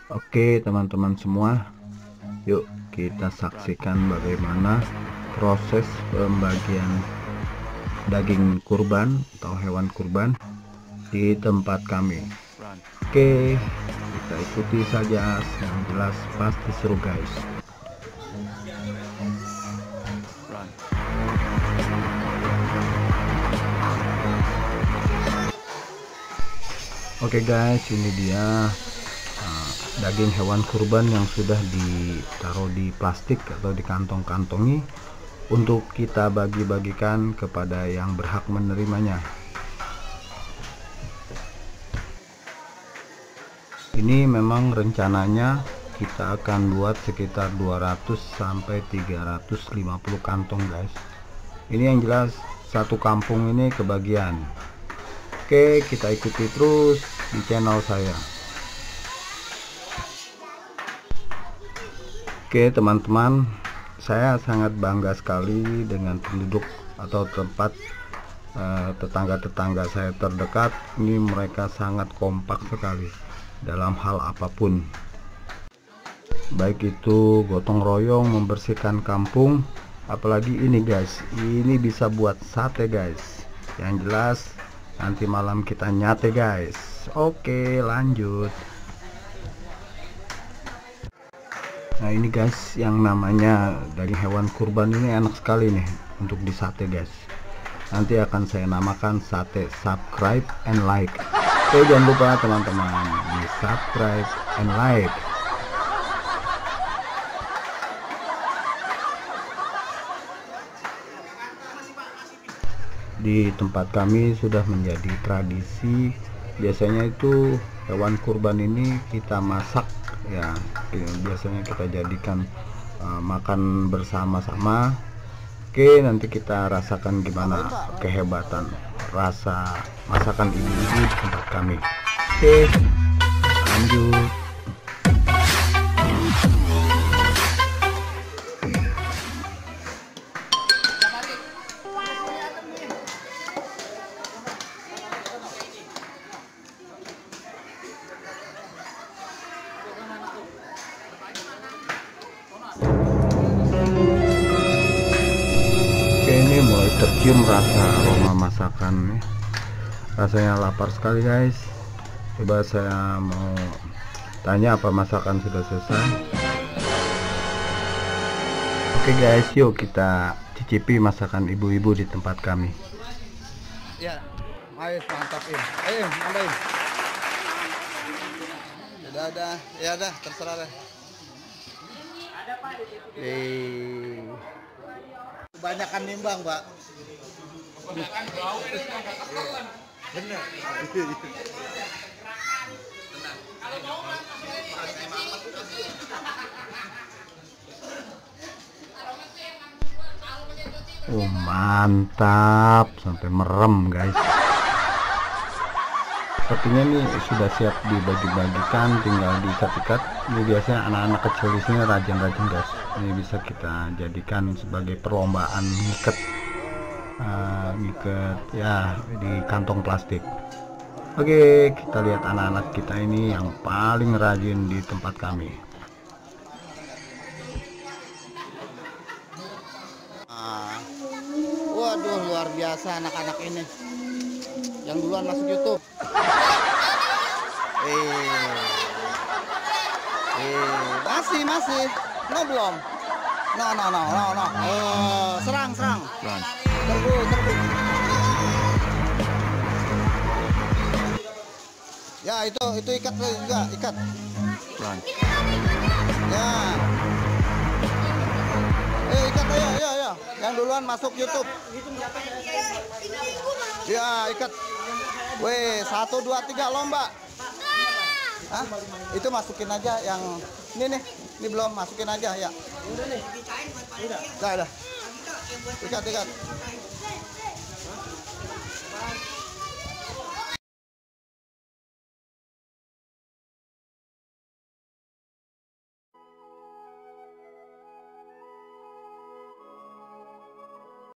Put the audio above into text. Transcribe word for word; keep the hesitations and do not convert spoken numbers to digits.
Oke teman-teman semua, yuk kita saksikan bagaimana proses pembagian daging kurban atau hewan kurban di tempat kami. Oke, kita ikuti saja, yang jelas pasti seru guys. Oke guys, ini dia uh, daging hewan kurban yang sudah ditaruh di plastik atau di kantong-kantongi untuk kita bagi-bagikan kepada yang berhak menerimanya. Ini memang rencananya kita akan buat sekitar dua ratus sampai tiga ratus lima puluh kantong guys. Ini yang jelas satu kampung ini kebagian. Oke, kita ikuti terus di channel saya. Oke teman-teman, saya sangat bangga sekali dengan penduduk atau tempat tetangga-tetangga saya terdekat. Ini mereka sangat kompak sekali dalam hal apapun, baik itu gotong royong membersihkan kampung, apalagi ini guys, ini bisa buat sate guys. Yang jelas nanti malam kita nyate guys. Oke lanjut. Nah ini guys, yang namanya daging hewan kurban ini enak sekali nih untuk disate guys. Nanti akan saya namakan sate subscribe and like. Oke, jangan lupa teman-teman di subscribe and like. Di tempat kami sudah menjadi tradisi, biasanya itu hewan kurban ini kita masak ya, biasanya kita jadikan uh, makan bersama-sama. Oke, nanti kita rasakan gimana kehebatan rasa masakan ibu-ibu di tempat kami. Oke, lanjut. Ini mulai tercium rasa aroma masakan nih. Rasanya lapar sekali guys. Coba saya mau tanya apa masakan sudah selesai. Oke guys, yuk kita cicipi masakan ibu-ibu di tempat kami. Ya, ayo mantapin. Ayo, nambahin. Udah ada, ya udah terserah deh. Eh, kebanyakan nimbang, Pak. Kebanyakan bau ini kan. Bener. Kalau bau Mas Oh mantap, sampai merem guys. Sepertinya ini sudah siap dibagi-bagikan, tinggal diikat-ikat. Ini biasanya anak-anak kecil di sini rajin-rajin guys. Ini bisa kita jadikan sebagai perlombaan ngikat, uh, ngikat ya di kantong plastik. Oke, kita lihat anak-anak kita ini yang paling rajin di tempat kami. Ah, waduh luar biasa anak-anak ini. Yang duluan masuk YouTube. Eh, eh, masih masih, no belum, no no no no no. Oh, serang serang. Terbu terbu. Ya itu itu ikat juga ikat. Ya. Eh ikat ayo ayo ayo. Yang duluan masuk YouTube. Ya ikat. Weh, satu dua tiga lomba. Hah? Itu masukin aja yang ini nih. Ini belum, masukin aja ya. Udah nih. Udah. Udah, udah. Ikat, ikat.